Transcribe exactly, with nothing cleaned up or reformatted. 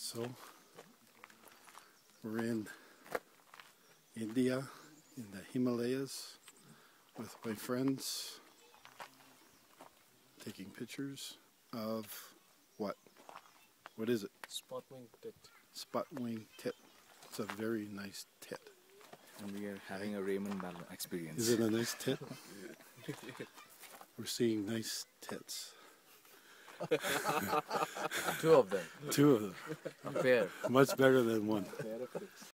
So we're in India, in the Himalayas, with my friends, taking pictures of what? What is it? Spot wing tit. Spot wing tit. It's a very nice tit. And we are having a Raymond Ballon experience. Is it a nice tit? We're seeing nice tits. Two of them. Two of them. A pair. Much better than one. Pair of tits.